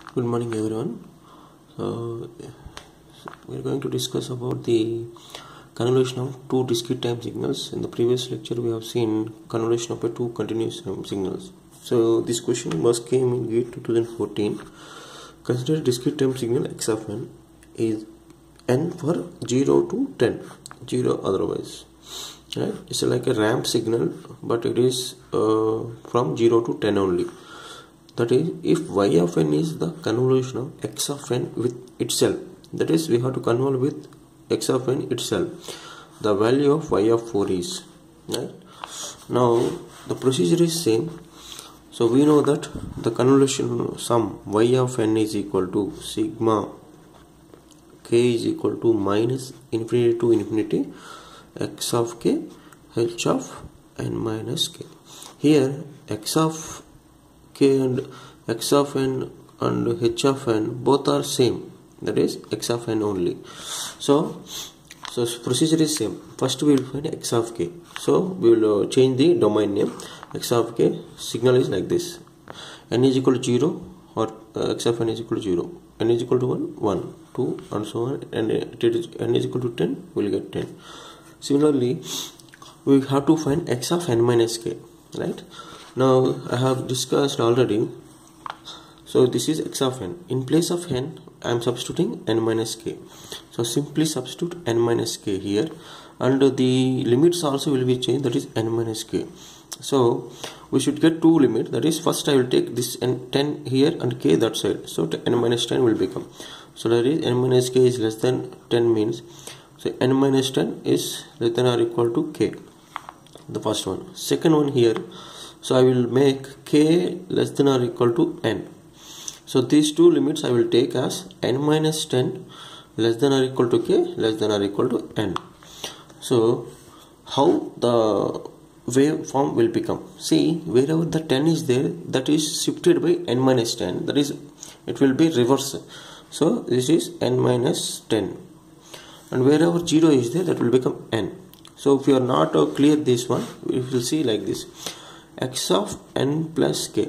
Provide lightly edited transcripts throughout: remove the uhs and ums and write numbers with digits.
Good morning everyone. We are going to discuss about the convolution of two discrete time signals. In the previous lecture we have seen convolution of two continuous time signals. So this question was came in GATE 2014. Consider a discrete time signal x of n is n for 0 to 10, 0 otherwise. Right? It's like a ramp signal, but it is from 0 to 10 only. That is, if y of n is the convolution of x of n with itself, that is, we have to convolve with x of n itself, the value of y of 4 is. Right? Now, the procedure is same. So, we know that the convolution sum y of n is equal to sigma k is equal to minus infinity to infinity x of k h of n minus k. Here, x of k and x of n and h of n both are same, that is x of n only. So procedure is same. First we will find x of k. So we will change the domain name. X of k signal is like this: n is equal to 0 or x of n is equal to 0, n is equal to 1, 1, 2 and so on, and n is equal to 10, we will get 10. Similarly, we have to find x of n minus k, right? Now I have discussed already. So this is x of n. In place of n, I am substituting n minus k. So simply substitute n minus k here, and the limits also will be changed, that is n minus k. So we should get two limits, that is, first I will take this n 10 here and k that side. So n minus 10 will become. So that is n minus k is less than 10 means, so n minus 10 is less than or equal to k. The first one. Second one here. So I will make k less than or equal to n. So these two limits I will take as n minus 10 less than or equal to k less than or equal to n. So how the waveform will become? See, wherever the 10 is there, that is shifted by n minus 10. That is, it will be reverse. So this is n minus 10. And wherever 0 is there, that will become n. So if you are not clear this one, we will see like this: x of n plus k.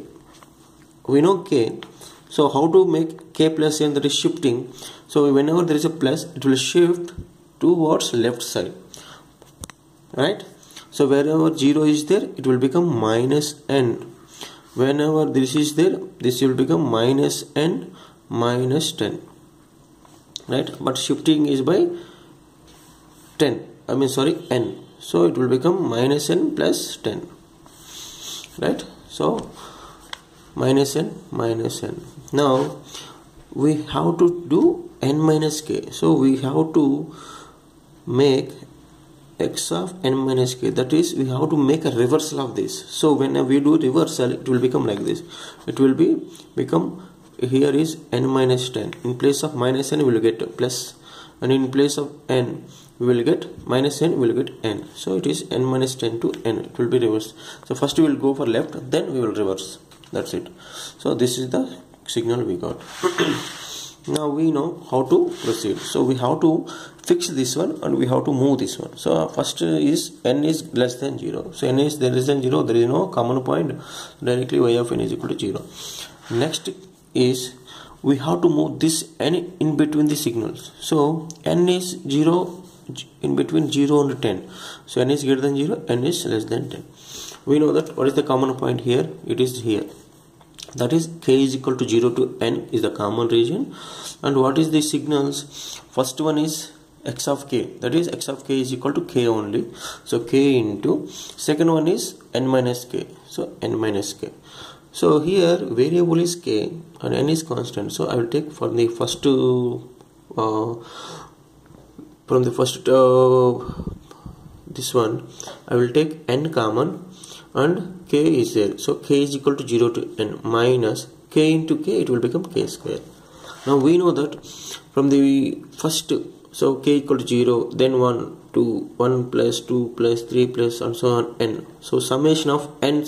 We know k. So how to make k plus n, that is shifting. So whenever there is a plus, it will shift towards left side. Right? So wherever 0 is there, it will become minus n. Whenever this is there, this will become minus n minus 10. Right? But shifting is by 10. n. So it will become minus n plus 10. Right? So minus n minus n. Now we have to do n minus k. So we have to make x of n minus k. That is, we have to make a reversal of this. So when we do reversal, it will become like this. It will become here is n minus 10. In place of minus n, we will get plus, and in place of n, we will get minus n, we will get n. So it is n minus 10 to n. It will be reversed. So first we will go for left, then we will reverse. That's it. So this is the signal we got. Now we know how to proceed. So we have to fix this one and we have to move this one. So first is n is less than 0. So n is less than 0. There is no common point. Directly y of n is equal to 0. Next is we have to move this n in between the signals. So n is 0 in between 0 and 10. So n is greater than 0, n is less than 10. We know that what is the common point here? It is here. That is, k is equal to 0 to n is the common region. And what is the signals? First one is x of k. That is, x of k is equal to k only. So k into. Second one is n minus k. So n minus k. So here variable is k and n is constant. So I will take from the first this one, I will take n common and k is there. So k is equal to 0 to n minus k into k, it will become k square. Now we know that from the first, so k equal to 0, then 1, 2, 1 plus 2 plus 3 plus and so on n. So summation of n,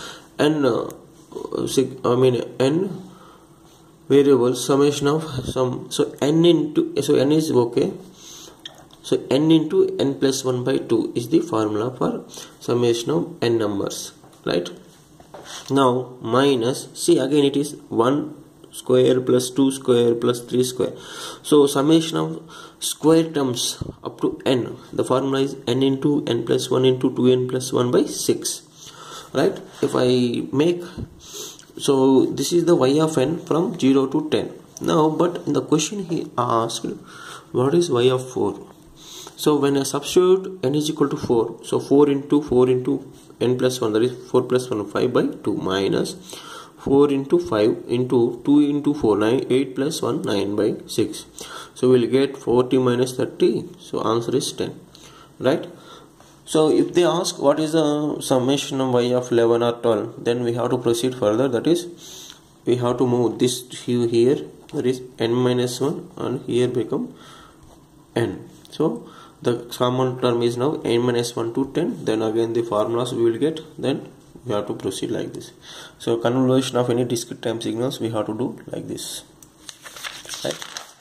n variables, summation of some, so n into, so n is okay. So n into n plus 1 by 2 is the formula for summation of n numbers, right? Now minus, see again it is 1 square plus 2 square plus 3 square. So summation of square terms up to n, the formula is n into n plus 1 into 2n plus 1 by 6, right? If I make, so this is the y of n from 0 to 10. Now but in the question he asked what is y of 4. So when I substitute n is equal to 4, so 4 into n plus 1, that is 4 plus 1, 5 by 2, minus 4 into 5 into 2 into 4, 9, 8 plus 1, 9 by 6. So we'll get 40 minus 30. So answer is 10, right? So if they ask what is the summation of y of 11 or 12, then we have to proceed further. That is, we have to move this here, that is n minus 1, and here become n. So the common term is now n minus 1 to 10. Then again the formulas we will get. Then we have to proceed like this. So convolution of any discrete time signals we have to do like this, right?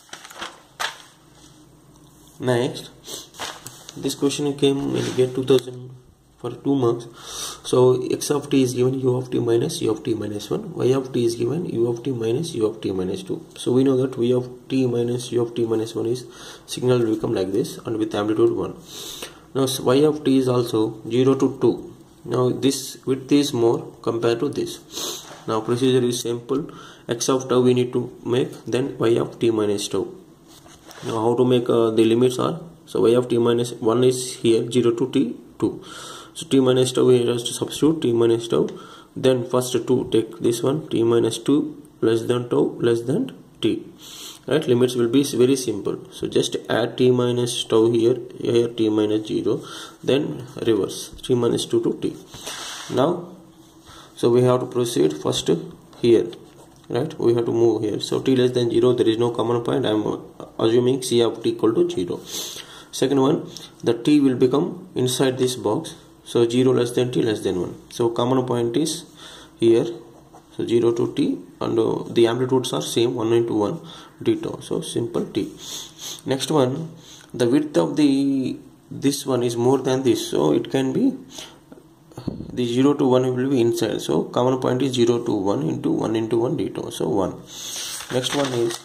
Next, this question came in GATE 2000 for 2 marks. So x of t is given u of t minus u of t minus 1, y of t is given u of t minus u of t minus 2. So we know that v of t minus u of t minus 1 is signal will become like this and with amplitude 1. Now y of t is also 0 to 2. Now this width is more compared to this. Now procedure is simple. X of tau we need to make, then y of t minus tau. Now how to make the limits are, so y of t minus 1 is here 0 to t 2. So t minus tau we have to substitute t minus tau. Then first to take this one, t minus 2 less than tau less than t. Right, limits will be very simple. So just add t minus tau here t minus 0, then reverse t minus 2 to t. Now so we have to proceed first here, right? We have to move here. So t less than 0, there is no common point. I am assuming c of t equal to 0. Second one, the t will become inside this box. So 0 less than t less than 1. So common point is here. So 0 to t, and the amplitudes are same, 1 into 1 d tau. So simple t. Next one, the width of this one is more than this. So it can be the 0 to 1 will be inside. So common point is 0 to 1 into 1 d tau. So 1. Next one is,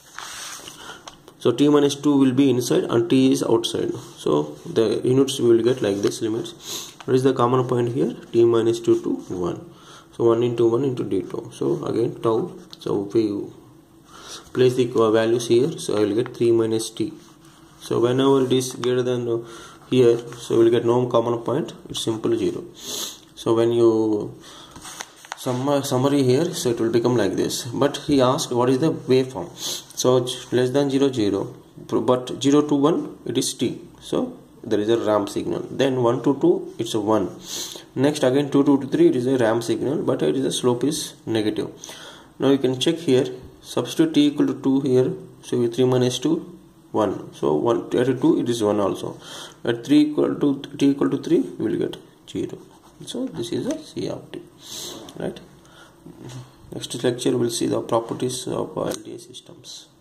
so t minus 2 will be inside and t is outside. So the units we will get like this limits. What is the common point here? T minus 2 to 1. So 1 into d tau. So again tau. So we place the values here. So I will get 3 minus t. So whenever it is greater than here, so we will get no common point. It's simple 0. So when you summary here, so it will become like this. But he asked what is the waveform. So less than 0 0, but 0 to 1 it is t. So there is a ramp signal. Then 1 to 2 it's a 1. Next again 2 to 3 it is a ramp signal, but it is a slope is negative. Now you can check here. Substitute t equal to 2 here. So 3 minus 2 1. So 1 at 2 it is 1 also. At 3 equal to t equal to 3 we will get 0. So this is a C of t, right? Next lecture we'll see the properties of LDA systems.